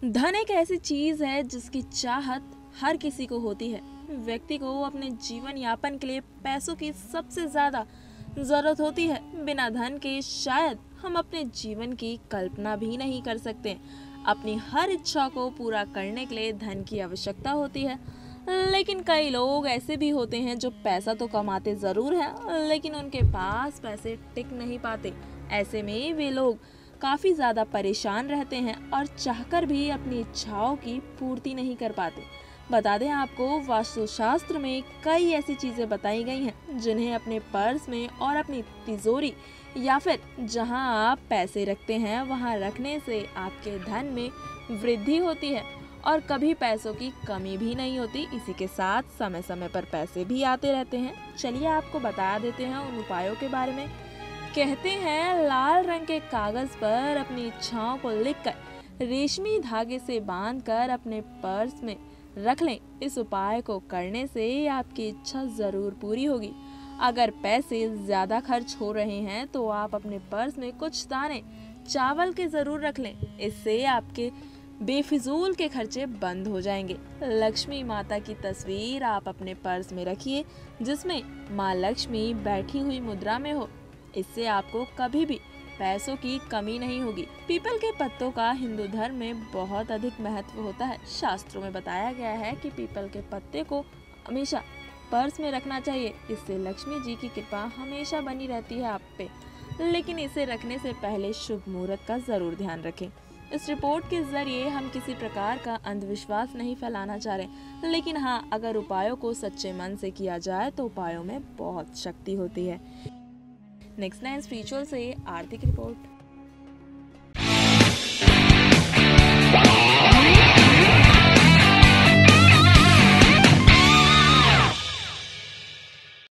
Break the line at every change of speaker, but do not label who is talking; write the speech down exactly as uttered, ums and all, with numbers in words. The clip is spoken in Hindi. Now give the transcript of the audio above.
धन एक ऐसी चीज है जिसकी चाहत हर किसी को होती है। व्यक्ति को अपने जीवन यापन के लिए पैसों की सबसे ज्यादा जरूरत होती है। बिना धन के शायद हम अपने जीवन की कल्पना भी नहीं कर सकते। अपनी हर इच्छा को पूरा करने के लिए धन की आवश्यकता होती है। लेकिन कई लोग ऐसे भी होते हैं जो पैसा तो कमाते जरूर हैं, लेकिन उनके पास पैसे टिक नहीं पाते। ऐसे में वे लोग काफ़ी ज़्यादा परेशान रहते हैं और चाहकर भी अपनी इच्छाओं की पूर्ति नहीं कर पाते। बता दें आपको, वास्तुशास्त्र में कई ऐसी चीज़ें बताई गई हैं जिन्हें अपने पर्स में और अपनी तिजोरी या फिर जहां आप पैसे रखते हैं वहां रखने से आपके धन में वृद्धि होती है और कभी पैसों की कमी भी नहीं होती। इसी के साथ समय समय पर पैसे भी आते रहते हैं। चलिए आपको बता देते हैं उन उपायों के बारे में। कहते हैं लाल रंग के कागज पर अपनी इच्छाओं को लिखकर रेशमी धागे से बांधकर अपने पर्स में रख लें। इस उपाय को करने से आपकी इच्छा जरूर पूरी होगी। अगर पैसे ज्यादा खर्च हो रहे हैं तो आप अपने पर्स में कुछ दाने चावल के जरूर रख लें। इससे आपके बेफिजूल के खर्चे बंद हो जाएंगे। लक्ष्मी माता की तस्वीर आप अपने पर्स में रखिए जिसमें माँ लक्ष्मी बैठी हुई मुद्रा में हो। इससे आपको कभी भी पैसों की कमी नहीं होगी। पीपल के पत्तों का हिंदू धर्म में बहुत अधिक महत्व होता है। शास्त्रों में बताया गया है कि पीपल के पत्ते को हमेशा पर्स में रखना चाहिए। इससे लक्ष्मी जी की कृपा हमेशा बनी रहती है आप पे। लेकिन इसे रखने से पहले शुभ मुहूर्त का जरूर ध्यान रखें। इस रिपोर्ट के जरिए हम किसी प्रकार का अंधविश्वास नहीं फैलाना चाह रहे, लेकिन हाँ, अगर उपायों को सच्चे मन से किया जाए तो उपायों में बहुत शक्ति होती है। नेक्स्ट नाइन स्पिरिचुअल से आर्थिक रिपोर्ट।